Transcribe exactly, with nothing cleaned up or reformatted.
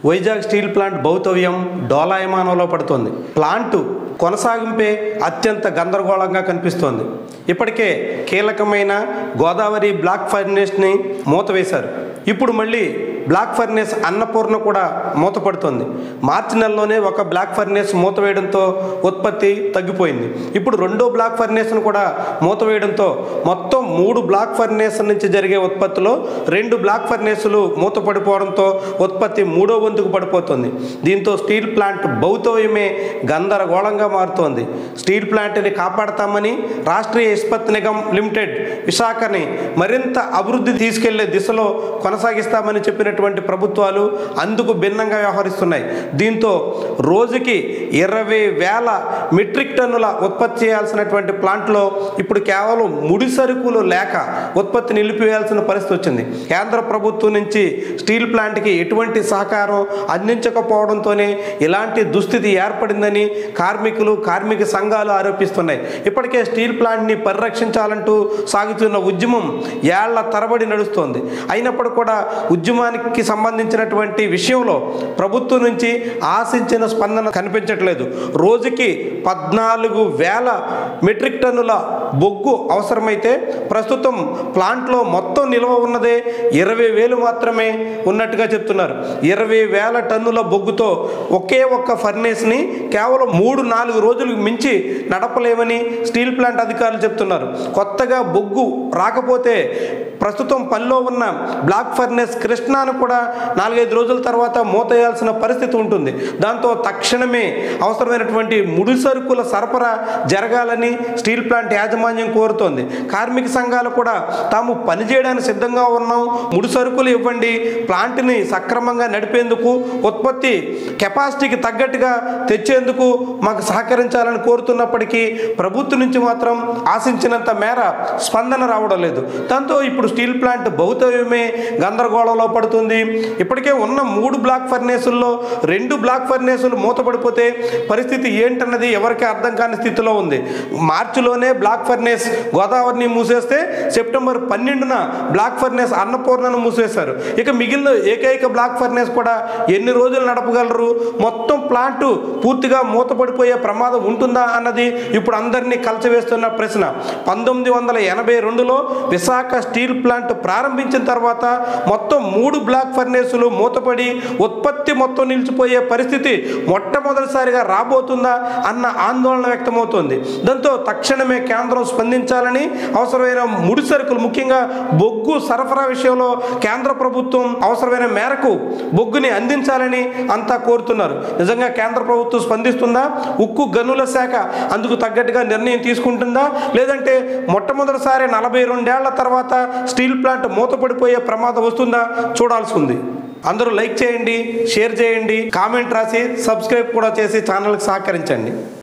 Vizag steel plant భౌతవ్యం డోలాయమానంలో పడుతోంది. ప్లాంటు కొనసాగింపే అత్యంత గందరగోళంగా కనిపిస్తోంది. ఇప్పటికే కీలకమైన గోదావరి బ్లాక్ ఫర్నేస్ని మూతవేశారు. ఇప్పుడు మళ్ళీ బ్లాక్ ఫర్నేస్ అన్నపూర్ణ కూడా మూతపడుతోంది. మార్చి నెలలోనే ఒక బ్లాక్ ఫర్నేస్ మూతవేయడంతో ఉత్పత్తి తగ్గిపోయింది. ఇప్పుడు రెండో బ్లాక్ ఫర్నేస్ను కూడా మూతవేయడంతో మొత్తం మూడు బ్లాక్ ఫర్నేస్ నుంచి జరిగే ఉత్పత్తిలో రెండు బ్లాక్ ఫర్నేసులు మూతపడిపోవడంతో ఉత్పత్తి మూడో వంతుకు పడిపోతుంది. దీంతో స్టీల్ ప్లాంట్ భౌతవ్యమే గందరగోళంగా మారుతోంది. స్టీల్ ప్లాంట్ని కాపాడతామని రాష్ట్రీయ ఇస్పత్ నిగమ్ లిమిటెడ్ విశాఖని మరింత అభివృద్ధి తీసుకెళ్లే దిశలో కొనసాగిస్తామని చెప్పినటువంటి ప్రభుత్వాలు అందుకు భిన్నంగా వ్యవహరిస్తున్నాయి. దీంతో రోజుకి ఇరవై వేల మెట్రిక్ టన్నుల ఉత్పత్తి చేయాల్సినటువంటి ప్లాంట్లో ఇప్పుడు కేవలం ముడి సరుకులు లేక ఉత్పత్తి నిలిపివేయాల్సిన పరిస్థితి వచ్చింది. కేంద్ర ప్రభుత్వం నుంచి స్టీల్ ప్లాంట్కి ఎటువంటి సహకారం అందించకపోవడంతోనే ఇలాంటి దుస్థితి ఏర్పడిందని కార్మికులు కార్మిక సంఘాలు ఆరోపిస్తున్నాయి. ఇప్పటికే స్టీల్ ప్లాంట్ని పరిరక్షించాలంటూ సాగుతున్న ఉద్యమం ఏళ్ల తరబడి నడుస్తోంది. అయినప్పుడు కూడా ఉద్యమానికి సంబంధించినటువంటి విషయంలో ప్రభుత్వం నుంచి ఆశించిన స్పందన కనిపించట్లేదు. రోజుకి పద్నాలుగు వేల మెట్రిక్ టన్నుల బొగ్గు అవసరమైతే ప్రస్తుతం ప్లాంట్లో మొత్తం నిల్వ ఉన్నదే ఇరవై వేలు మాత్రమే ఉన్నట్టుగా చెప్తున్నారు. ఇరవై వేల టన్నుల బొగ్గుతో ఒకే ఒక్క ఫర్నేస్ని కేవలం మూడు నాలుగు రోజులకు మించి నడపలేమని స్టీల్ ప్లాంట్ అధికారులు చెప్తున్నారు. కొత్తగా బొగ్గు రాకపోతే ప్రస్తుతం పనిలో ఉన్న బ్లాక్ ఫర్నేస్ కృష్ణాను కూడా నాలుగైదు రోజుల తర్వాత మూతేయాల్సిన పరిస్థితి ఉంటుంది. దాంతో తక్షణమే అవసరమైనటువంటి ముడి సరుకుల సరఫరా జరగాలని స్టీల్ ప్లాంట్ యాజమాన్యం కోరుతోంది. కార్మిక సంఘాలు కూడా తాము పనిచేయడానికి సిద్ధంగా ఉన్నాం, ముడి సరుకులు ఇవ్వండి, ప్లాంట్ని సక్రమంగా నడిపేందుకు ఉత్పత్తి కెపాసిటీకి తగ్గట్టుగా తెచ్చేందుకు మాకు సహకరించాలని కోరుతున్నప్పటికీ ప్రభుత్వం నుంచి మాత్రం ఆశించినంత మేర స్పందన రావడం లేదు. దాంతో ఇప్పుడు స్టీల్ ప్లాంట్ భౌతవ్యమే గందరగోళంలో పడుతుంది. ఇప్పటికే ఉన్న మూడు బ్లాక్ ఫర్నేసుల్లో రెండు బ్లాక్ ఫర్నేసులు మూతపడిపోతే పరిస్థితి ఏంటన్నది ఎవరికి అర్థం కాని స్థితిలో ఉంది. మార్చిలోనే బ్లాక్ ఫర్నేస్ గోదావరిని మూసేస్తే సెప్టెంబర్ పన్నెండున బ్లాక్ ఫర్నేస్ అన్నపూర్ణను మూసేశారు. ఇక మిగిలిన ఏకైక బ్లాక్ ఫర్నేస్ కూడా ఎన్ని రోజులు నడపగలరు? మొత్తం ప్లాంటు పూర్తిగా మూతపడిపోయే ప్రమాదం ఉంటుందా అన్నది ఇప్పుడు అందరినీ కలచవేస్తున్న ప్రశ్న. పంతొమ్మిది వందల ఎనభై రెండులో విశాఖ స్టీల్ ప్లాంట్ ప్రారంభించిన తర్వాత మొత్తం మూడు బ్లాక్ ఫర్నేసులు మూతపడి ఉత్పత్తి మొత్తం నిలిచిపోయే పరిస్థితి మొట్టమొదటిసారిగా రాబోతుందా అన్న ఆందోళన వ్యక్తమవుతోంది. దాంతో తక్షణమే కేంద్రం స్పందించాలని, అవసరమైన ముడి సరుకులు ముఖ్యంగా బొగ్గు సరఫరా విషయంలో కేంద్ర ప్రభుత్వం అవసరమైన మేరకు బొగ్గుని అందించాలని అంతా కోరుతున్నారు. నిజంగా కేంద్ర ప్రభుత్వం స్పందిస్తుందా? ఉక్కు గనుల శాఖ అందుకు తగ్గట్టుగా నిర్ణయం తీసుకుంటుందా? లేదంటే మొట్టమొదటిసారి నలభై రెండేళ్ల తర్వాత స్టీల్ ప్లాంట్ మూతపడిపోయే ప్రమాదం వస్తుందా? చూడాల్సి ఉంది. అందరూ లైక్ చేయండి, షేర్ చేయండి, కామెంట్ రాసి సబ్స్క్రైబ్ కూడా చేసి ఛానల్కి సహకరించండి.